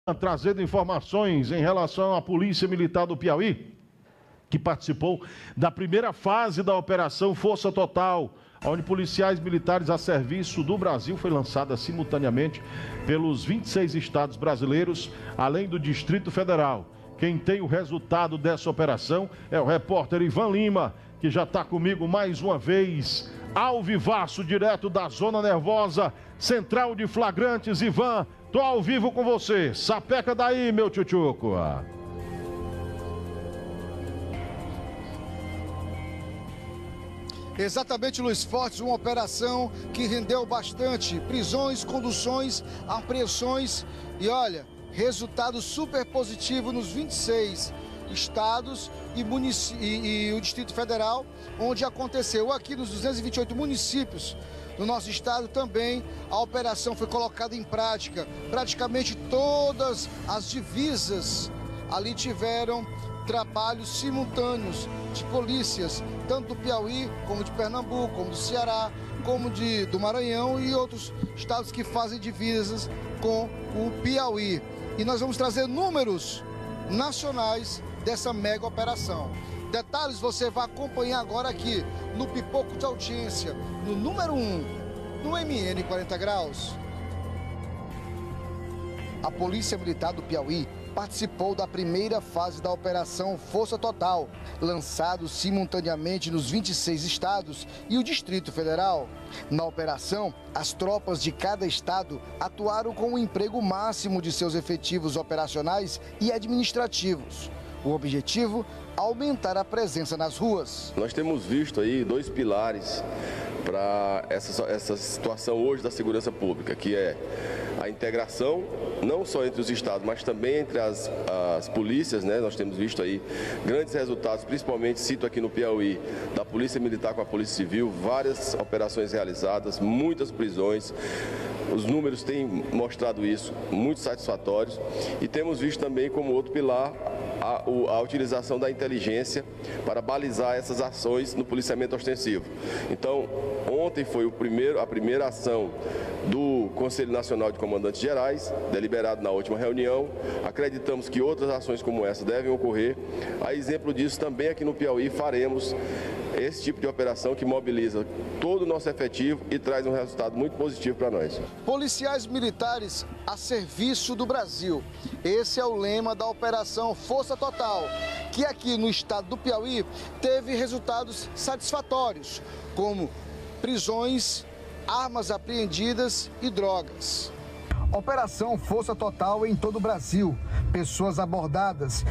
Trazendo informações em relação à Polícia Militar do Piauí, que participou da primeira fase da Operação Força Total, onde policiais militares a serviço do Brasil foi lançada simultaneamente pelos 26 estados brasileiros, além do Distrito Federal. Quem tem o resultado dessa operação é o repórter Ivan Lima, que já está comigo mais uma vez, ao vivaço, direto da Zona Nervosa, Central de Flagrantes. Ivan, tô ao vivo com você. Sapeca daí, meu tchutchuco. Exatamente, Luiz Fortes, uma operação que rendeu bastante. Prisões, conduções, apreensões e olha, resultado super positivo nos 26 estados e o Distrito Federal, onde aconteceu. Aqui nos 228 municípios do nosso estado também a operação foi colocada em prática. Praticamente todas as divisas ali tiveram trabalhos simultâneos de polícias, tanto do Piauí, como de Pernambuco, como do Ceará, como do Maranhão e outros estados que fazem divisas com o Piauí. E nós vamos trazer números nacionais dessa mega operação. Detalhes você vai acompanhar agora aqui no Pipoco de Audiência, no número 1, no MN 40 Graus. A Polícia Militar do Piauí participou da primeira fase da Operação Força Total, lançado simultaneamente nos 26 estados e o Distrito Federal. Na operação, as tropas de cada estado atuaram com o emprego máximo de seus efetivos operacionais e administrativos. O objetivo, aumentar a presença nas ruas. Nós temos visto aí dois pilares para essa situação hoje da segurança pública, que é a integração, não só entre os estados, mas também entre as polícias, né? Nós temos visto aí grandes resultados, principalmente, cito aqui no Piauí, da Polícia Militar com a Polícia Civil, várias operações realizadas, muitas prisões. Os números têm mostrado isso, muito satisfatórios. E temos visto também como outro pilar a utilização da inteligência para balizar essas ações no policiamento ostensivo. Então, ontem foi a primeira ação do Conselho Nacional de Comandantes Gerais, deliberado na última reunião. Acreditamos que outras ações como essa devem ocorrer. A exemplo disso, também aqui no Piauí faremos esse tipo de operação que mobiliza todo o nosso efetivo e traz um resultado muito positivo para nós. Policiais militares a serviço do Brasil. Esse é o lema da Operação Força Total, que aqui no estado do Piauí teve resultados satisfatórios, como prisões, armas apreendidas e drogas. Operação Força Total em todo o Brasil. Pessoas abordadas,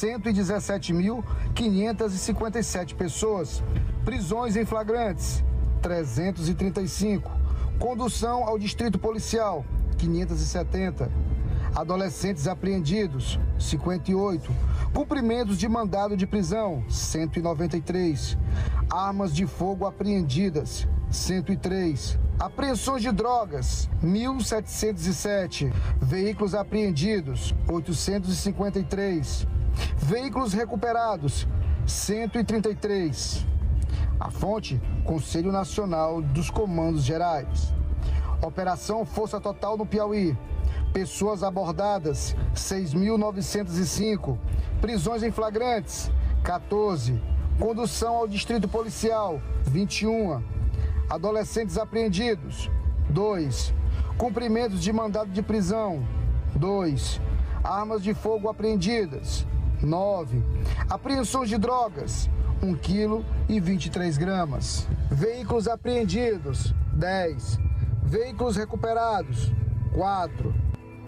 117.557 pessoas. Prisões em flagrantes, 335. Condução ao distrito policial, 570. Adolescentes apreendidos, 58. Cumprimentos de mandado de prisão, 193. Armas de fogo apreendidas, 103. Apreensões de drogas, 1.707. Veículos apreendidos, 853. Veículos recuperados, 133. A fonte, Conselho Nacional dos Comandos Gerais. Operação Força Total no Piauí. Pessoas abordadas, 6.905. Prisões em flagrantes, 14. Condução ao distrito policial, 21. Adolescentes apreendidos, 2. Cumprimentos de mandado de prisão, 2. Armas de fogo apreendidas, 9. Apreensões de drogas, 1 quilo e 23 gramas. Veículos apreendidos, 10. Veículos recuperados, 4.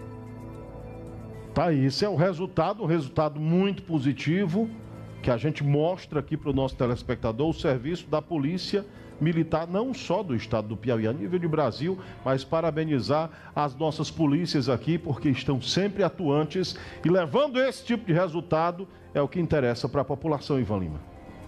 Tá aí, esse é o resultado, um resultado muito positivo, que a gente mostra aqui para o nosso telespectador, o serviço da Polícia Militar, não só do estado do Piauí, a nível de Brasil, mas parabenizar as nossas polícias aqui, porque estão sempre atuantes e levando esse tipo de resultado, é o que interessa para a população, Ivan Lima.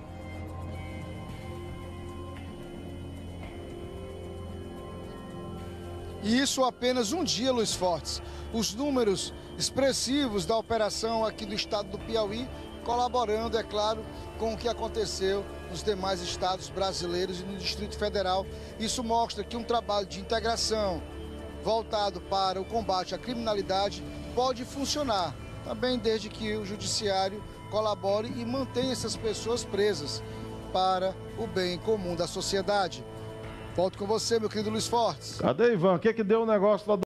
E isso apenas um dia, Luiz Fortes. Os números expressivos da operação aqui do estado do Piauí, colaborando, é claro, com o que aconteceu nos demais estados brasileiros e no Distrito Federal. Isso mostra que um trabalho de integração voltado para o combate à criminalidade pode funcionar, também desde que o judiciário colabore e mantenha essas pessoas presas para o bem comum da sociedade. Volto com você, meu querido Luiz Fortes. Cadê, Ivan? O que deu o negócio lá do